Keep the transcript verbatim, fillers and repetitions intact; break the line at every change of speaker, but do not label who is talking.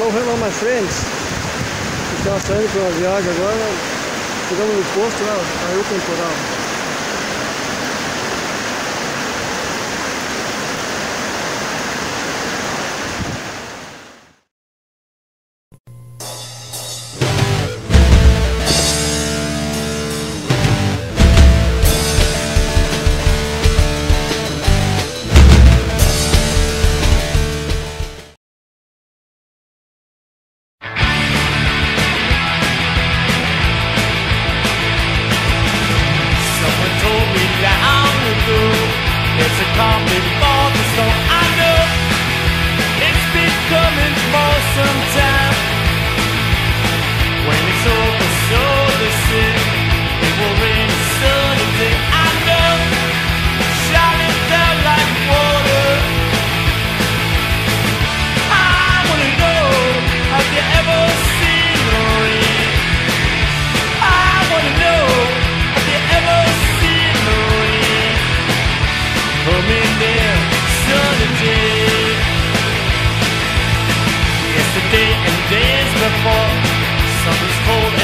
Hello, hello my friends. Estamos saindo para uma viagem agora. Chegamos no posto lá, caiu o temporal.
It's a common for the storm. I know it's been coming for some time. When it's over, so they say it will rain a sunny day. I know, shining down like water. I wanna know, have you ever seen the rain? I wanna know, have you ever seen the rain? Coming there, sunny day. Yesterday and days before, summer's cold